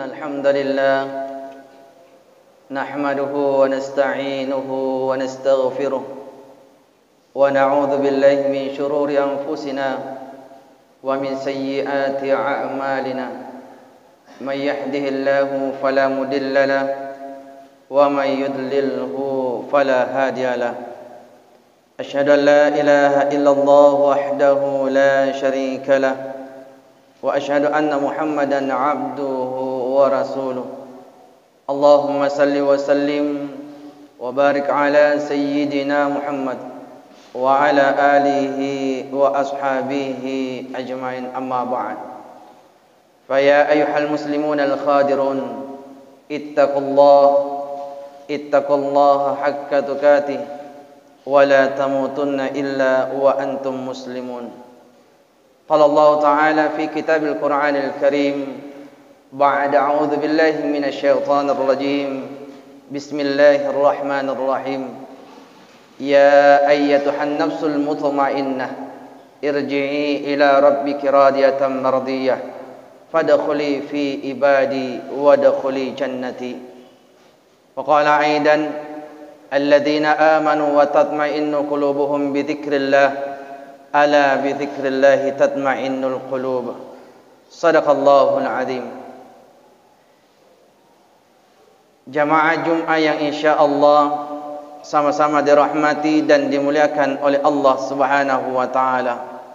الحمد لله نحمده ونستعينه ونستغفره ونعوذ بالله من شرور أنفسنا ومن سيئات أعمالنا من يهده الله فلا مضل له ومن يضلله فلا هادي له أشهد أن لا إله إلا الله وحده لا شريك له وأشهد أن محمدا عبده ورسوله اللهم صل وسلم وبارك على سيدنا محمد وعلى آله وأصحابه أجمعين أما بعد فيا أيها المسلمون الخادرون اتقوا الله حق تقاته ولا تموتن إلا وأنتم مسلمون قال الله تعالى في كتاب القرآن الكريم بعد أعوذ بالله من الشيطان الرجيم بسم الله الرحمن الرحيم يا أيتها النفس المطمئنة ارجعي إلى ربك راضية مرضية فادخلي في عبادي وادخلي جنتي وقال أيضا الذين آمنوا وتطمئن قلوبهم بذكر الله ألا بذكر الله تطمئن القلوب صدق الله العظيم. Jamaah Jumat yang insyaallah sama-sama dirahmati dan dimuliakan oleh Allah Subhanahu wa taala.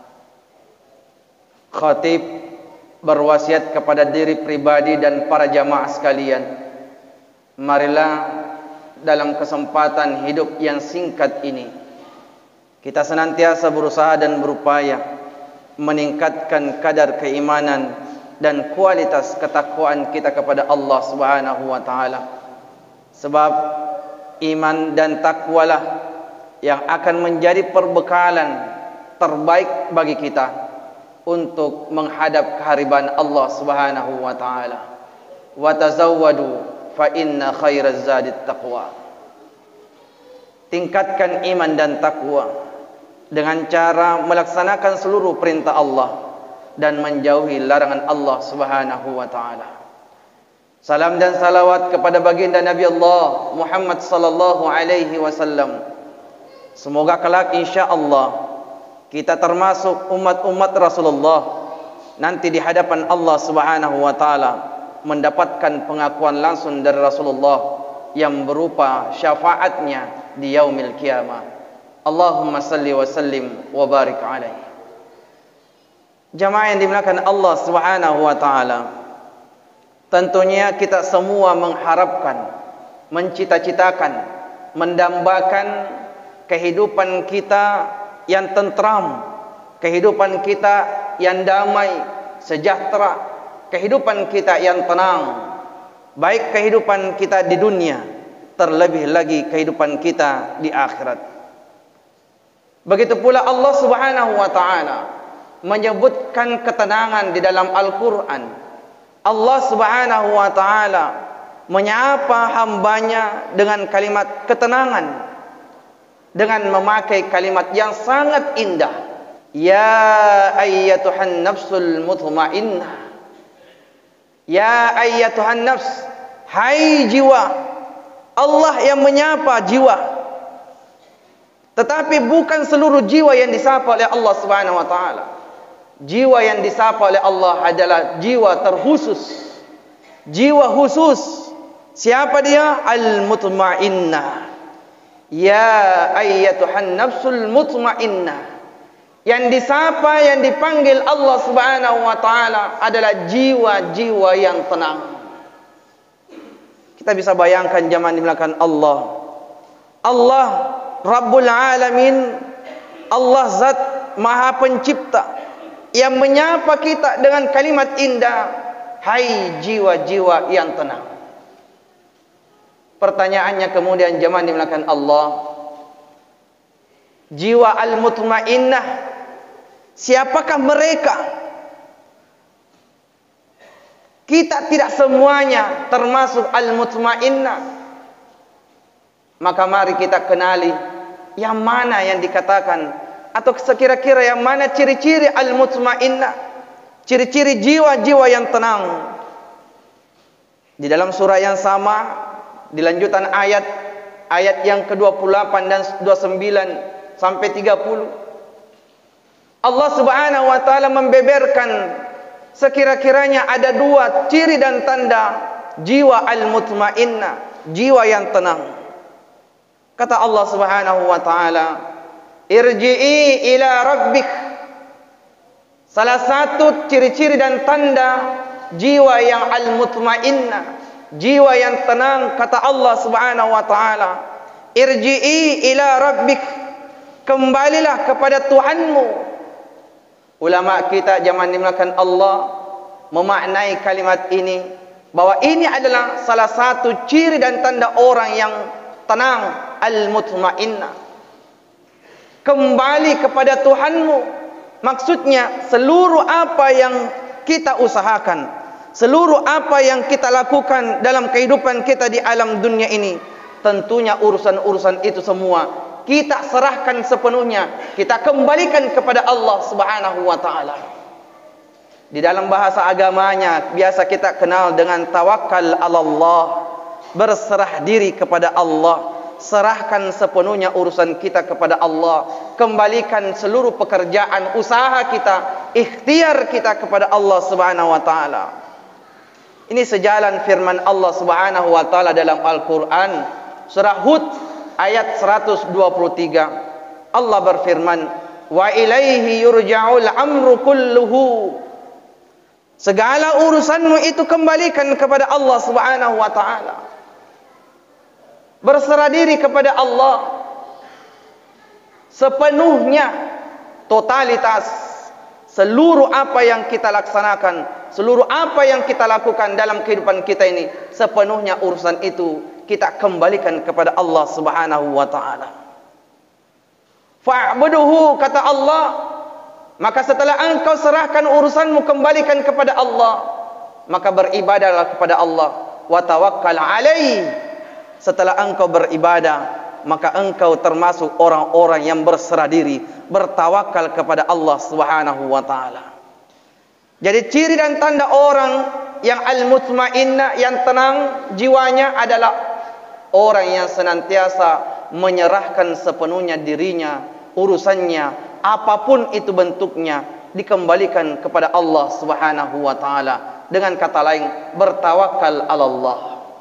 Khatib berwasiat kepada diri pribadi dan para jamaah sekalian, marilah dalam kesempatan hidup yang singkat ini kita senantiasa berusaha dan berupaya meningkatkan kadar keimanan dan kualitas ketakwaan kita kepada Allah Subhanahu wa taala. Sebab iman dan takwalah yang akan menjadi perbekalan terbaik bagi kita untuk menghadap kehadiran Allah Subhanahu wa taala. Wa tazawwadu fa inna khairaz zadit taqwa. Tingkatkan iman dan takwa dengan cara melaksanakan seluruh perintah Allah dan menjauhi larangan Allah Subhanahu wa taala. Salam dan salawat kepada baginda Nabi Allah Muhammad sallallahu alaihi wasallam. Semoga kelak insyaallah kita termasuk umat-umat Rasulullah nanti di hadapan Allah Subhanahu wa taala mendapatkan pengakuan langsung dari Rasulullah yang berupa syafaatnya di yaumil qiyamah. Allahumma salli wa sallim wa barik alaihi. Jamaah yang dimuliakan Allah Subhanahu wa taala, tentunya kita semua mengharapkan, mencita-citakan, mendambakan kehidupan kita yang tentram, kehidupan kita yang damai, sejahtera, kehidupan kita yang tenang, baik kehidupan kita di dunia, terlebih lagi kehidupan kita di akhirat. Begitu pula Allah Subhanahu wa taala menyebutkan ketenangan di dalam Al-Quran. Allah Subhanahu wa taala menyapa hambanya dengan kalimat ketenangan dengan memakai kalimat yang sangat indah. Ya ayyatuhan nafsul mutmainnah. Ya ayyatuhan nafs, hai jiwa. Allah yang menyapa jiwa. Tetapi bukan seluruh jiwa yang disapa oleh Allah Subhanahu wa taala. Jiwa yang disapa oleh Allah adalah jiwa terkhusus, jiwa khusus. Siapa dia? Al-mutmainnah. Ya ayyatuhan nafsul mutmainnah. Yang disapa, yang dipanggil Allah Subhanahu wa taala adalah jiwa-jiwa yang tenang. Kita bisa bayangkan zaman di belakang Allah. Allah Rabbul Alamin, Allah Zat Maha Pencipta yang menyapa kita dengan kalimat indah, hai jiwa-jiwa yang tenang. Pertanyaannya kemudian zaman di belakang Allah, jiwa al-mutmainnah, siapakah mereka? Kita tidak semuanya termasuk al-mutmainnah. Maka mari kita kenali yang mana yang dikatakan, atau sekira-kira yang mana ciri-ciri al-mutmainnah, ciri-ciri jiwa-jiwa yang tenang. Di dalam surah yang sama, di lanjutan ayat yang ke-28 dan 29 sampai 30, Allah Subhanahu wa taala membeberkan sekira-kiranya ada dua ciri dan tanda jiwa al-mutmainnah, jiwa yang tenang. Kata Allah Subhanahu wa taala, irji'i ila rabbik. Salah satu ciri-ciri dan tanda jiwa yang al-mutmainnah, jiwa yang tenang, kata Allah Subhanahu wa taala, irji'i ila rabbik, kembalilah kepada Tuhanmu. Ulama kita zaman dimulakan Allah memaknai kalimat ini bahwa ini adalah salah satu ciri dan tanda orang yang tenang, al-mutmainnah. Kembali kepada Tuhanmu, maksudnya seluruh apa yang kita usahakan, seluruh apa yang kita lakukan dalam kehidupan kita di alam dunia ini, tentunya urusan-urusan itu semua kita serahkan sepenuhnya, kita kembalikan kepada Allah Subhanahu wa taala. Di dalam bahasa agamanya biasa kita kenal dengan tawakal 'ala Allah, berserah diri kepada Allah. Serahkan sepenuhnya urusan kita kepada Allah, kembalikan seluruh pekerjaan usaha kita, ikhtiar kita kepada Allah Subhanahu wa taala. Ini sejalan firman Allah Subhanahu wa taala dalam Al-Qur'an surah Hud ayat 123. Allah berfirman, wa ilaihi yurja'ul amru kulluhu. Segala urusanmu itu kembalikan kepada Allah Subhanahu wa taala. Berserah diri kepada Allah sepenuhnya, totalitas seluruh apa yang kita laksanakan, seluruh apa yang kita lakukan dalam kehidupan kita ini, sepenuhnya urusan itu kita kembalikan kepada Allah Subhanahu wa taala. Fa'buduhu, kata Allah, maka setelah engkau serahkan urusanmu, kembalikan kepada Allah, maka beribadahlah kepada Allah. Wa tawakkal alaihi. Setelah engkau beribadah, maka engkau termasuk orang-orang yang berserah diri, bertawakal kepada Allah Subhanahu wa taala. Jadi ciri dan tanda orang yang al-mutmainnah, yang tenang jiwanya, adalah orang yang senantiasa menyerahkan sepenuhnya dirinya, urusannya, apapun itu bentuknya, dikembalikan kepada Allah Subhanahu wa taala. Dengan kata lain, bertawakal 'ala Allah.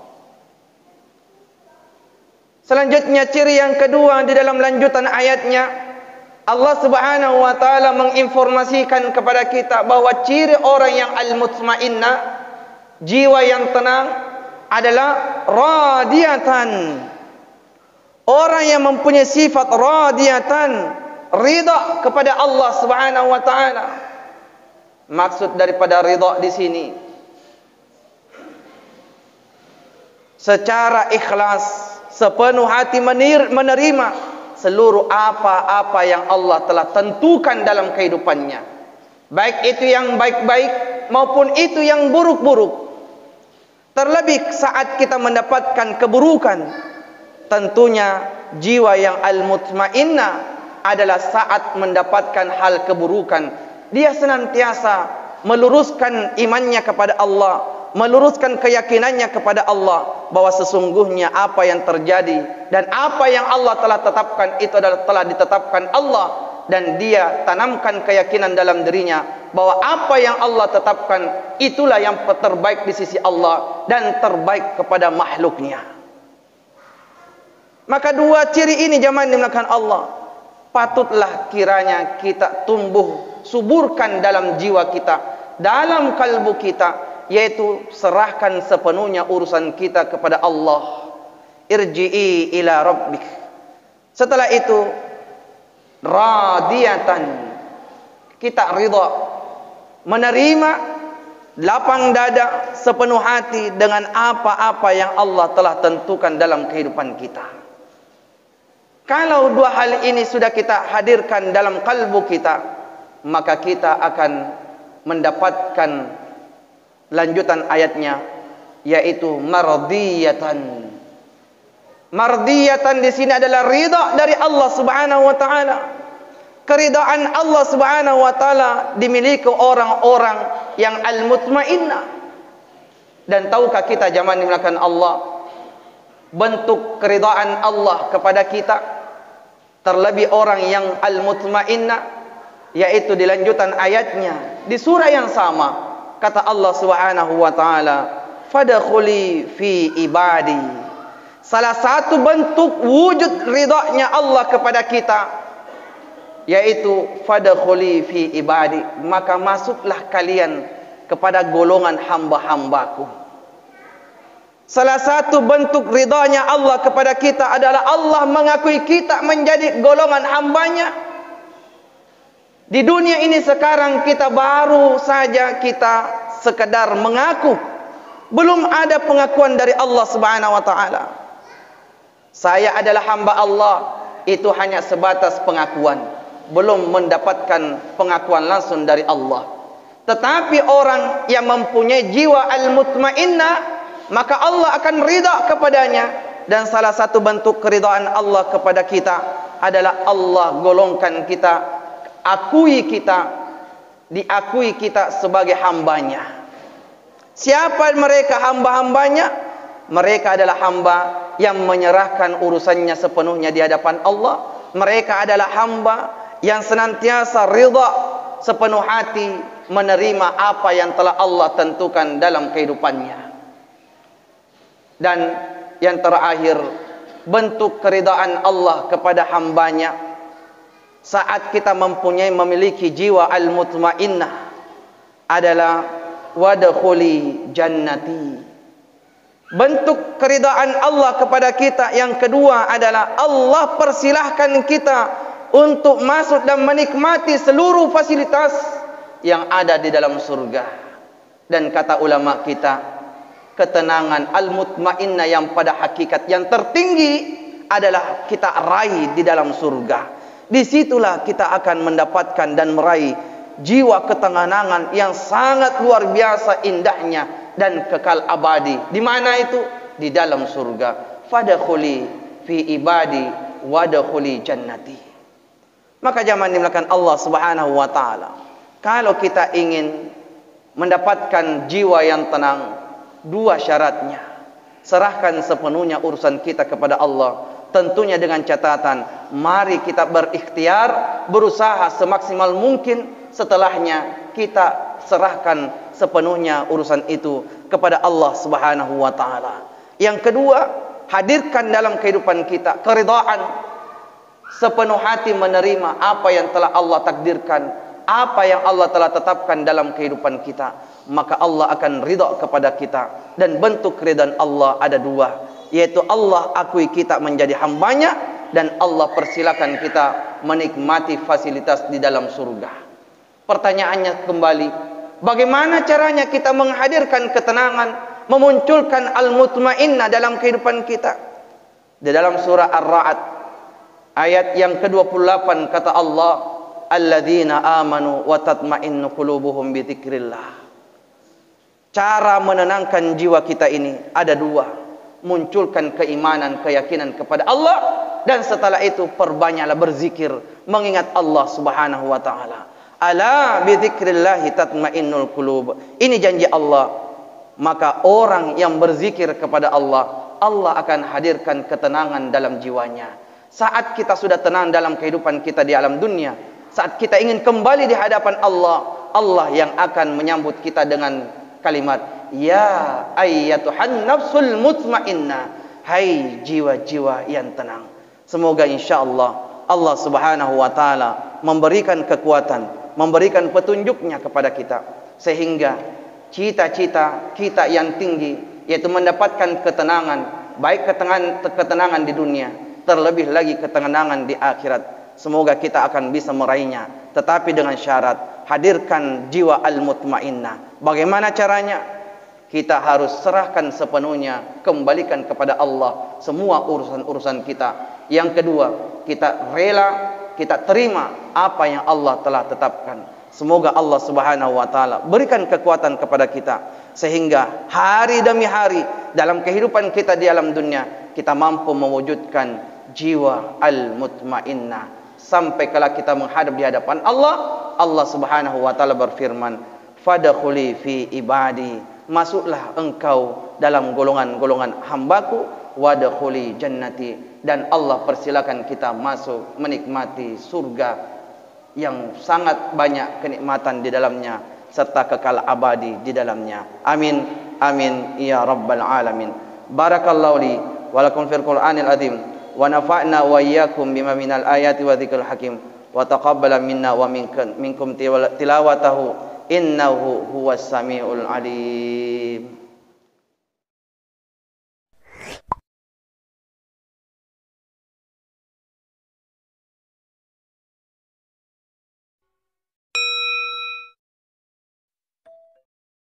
Selanjutnya ciri yang kedua di dalam lanjutan ayatnya, Allah Subhanahu wa taala menginformasikan kepada kita bahwa ciri orang yang al-mutmainnah, jiwa yang tenang, adalah radiyatan. Orang yang mempunyai sifat radiyatan, ridha kepada Allah Subhanahu wa taala. Maksud daripada ridha di sini, secara ikhlas, sepenuh hati menerima seluruh apa-apa yang Allah telah tentukan dalam kehidupannya, baik itu yang baik-baik maupun itu yang buruk-buruk. Terlebih saat kita mendapatkan keburukan, tentunya jiwa yang al-mutmainnah adalah saat mendapatkan hal keburukan, dia senantiasa meluruskan imannya kepada Allah, meluruskan keyakinannya kepada Allah bahwa sesungguhnya apa yang terjadi dan apa yang Allah telah tetapkan itu adalah telah ditetapkan Allah, dan dia tanamkan keyakinan dalam dirinya bahwa apa yang Allah tetapkan itulah yang terbaik di sisi Allah dan terbaik kepada makhluknya. Maka dua ciri ini jemaah dimulakan Allah, patutlah kiranya kita tumbuh suburkan dalam jiwa kita, dalam kalbu kita, yaitu serahkan sepenuhnya urusan kita kepada Allah. Irji'i ila rabbik. Setelah itu radiyatan, kita ridha, menerima lapang dada, sepenuh hati dengan apa-apa yang Allah telah tentukan dalam kehidupan kita. Kalau dua hal ini sudah kita hadirkan dalam kalbu kita, maka kita akan mendapatkan lanjutan ayatnya, yaitu mardiyatan. Mardiyatan di sini adalah ridha dari Allah Subhanahu wa taala. Keridaan Allah Subhanahu wa taala dimiliki orang-orang yang al-mutmainnah. Dan tahukah kita jamaah dimulakan Allah, bentuk keridaan Allah kepada kita, terlebih orang yang al-mutmainnah, yaitu di lanjutan ayatnya di surah yang sama, kata Allah Subhanahu wa taala, fadkhuli fi ibadi. Salah satu bentuk wujud ridha-Nya Allah kepada kita yaitu fadkhuli fi ibadi, maka masuklah kalian kepada golongan hamba-hambaku. Salah satu bentuk ridhanya Allah kepada kita adalah Allah mengakui kita menjadi golongan hambanya. Di dunia ini sekarang kita baru saja kita sekedar mengaku, belum ada pengakuan dari Allah Subhanahu wa taala. Saya adalah hamba Allah, itu hanya sebatas pengakuan, belum mendapatkan pengakuan langsung dari Allah. Tetapi orang yang mempunyai jiwa al-mutmainnah, maka Allah akan ridha kepadanya. Dan salah satu bentuk keridhaan Allah kepada kita adalah Allah golongkan kita, diakui kita sebagai hambanya. Siapa mereka hamba-hambanya? Mereka adalah hamba yang menyerahkan urusannya sepenuhnya di hadapan Allah. Mereka adalah hamba yang senantiasa ridha sepenuh hati menerima apa yang telah Allah tentukan dalam kehidupannya. Dan yang terakhir, bentuk keridhaan Allah kepada hambanya saat kita memiliki jiwa al-mutmainnah adalah wadkhuli jannati. Bentuk keridhaan Allah kepada kita yang kedua adalah Allah persilahkan kita untuk masuk dan menikmati seluruh fasilitas yang ada di dalam surga. Dan kata ulama kita, ketenangan al-mutmainnah yang pada hakikat yang tertinggi adalah kita raih di dalam surga. Disitulah kita akan mendapatkan dan meraih jiwa ketenangan yang sangat luar biasa indahnya dan kekal abadi. Di mana itu? Di dalam surga. Fadkhuli fi ibadi wadkhuli jannati. Maka jamaah dimulakan Allah Subhanahu wa taala, kalau kita ingin mendapatkan jiwa yang tenang, dua syaratnya. Serahkan sepenuhnya urusan kita kepada Allah, tentunya dengan catatan, mari kita berikhtiar, berusaha semaksimal mungkin. Setelahnya kita serahkan sepenuhnya urusan itu kepada Allah Subhanahu wa taala. Yang kedua, hadirkan dalam kehidupan kita keridhaan, sepenuh hati menerima apa yang telah Allah takdirkan, apa yang Allah telah tetapkan dalam kehidupan kita, maka Allah akan ridha kepada kita. Dan bentuk keridhaan Allah ada dua, yaitu Allah akui kita menjadi hambanya, dan Allah persilakan kita menikmati fasilitas di dalam surga. Pertanyaannya kembali, bagaimana caranya kita menghadirkan ketenangan, memunculkan al-mutmainnah dalam kehidupan kita? Di dalam surah Ar-Ra'd ayat yang ke-28 kata Allah, alladzina amanu wa tatma'innu qulubuhum bi dzikrillah. Cara menenangkan jiwa kita ini ada dua, munculkan keimanan, keyakinan kepada Allah, dan setelah itu perbanyaklah berzikir, mengingat Allah Subhanahu wa taala. Ala bi dzikrillahi tatmainnul qulub. Ini janji Allah. Maka orang yang berzikir kepada Allah, Allah akan hadirkan ketenangan dalam jiwanya. Saat kita sudah tenang dalam kehidupan kita di alam dunia, saat kita ingin kembali di hadapan Allah, Allah yang akan menyambut kita dengan kalimat, ya ayyatuhan nafsul mutmainnah, hai jiwa-jiwa yang tenang. Semoga insyaallah Allah Subhanahu wa taala memberikan kekuatan, memberikan petunjuknya kepada kita, sehingga cita-cita kita yang tinggi, yaitu mendapatkan ketenangan, baik ketenangan di dunia, terlebih lagi ketenangan di akhirat. Semoga kita akan bisa meraihnya, tetapi dengan syarat hadirkan jiwa al-mutmainnah. Bagaimana caranya? Kita harus serahkan sepenuhnya, kembalikan kepada Allah semua urusan-urusan kita. Yang kedua, kita rela, kita terima apa yang Allah telah tetapkan. Semoga Allah Subhanahu wa taala berikan kekuatan kepada kita, sehingga hari demi hari dalam kehidupan kita di alam dunia kita mampu mewujudkan jiwa al-mutmainnah, sampai kala kita menghadap di hadapan Allah. Allah Subhanahu wa taala berfirman, fadkhuli fi ibadi masuklah engkau dalam golongan-golongan hambaku, wadkhuli jannati, dan Allah persilakan kita masuk menikmati surga yang sangat banyak kenikmatan di dalamnya serta kekal abadi di dalamnya. Amin amin ya rabbal alamin. Barakallahu li wa lakum fil Qur'anil azim wa nafa'na wa iyyakum bima minal ayati wa dzikril hakim wa taqabbala minna wa minkum tilawatahu innahu huwas samiul alim.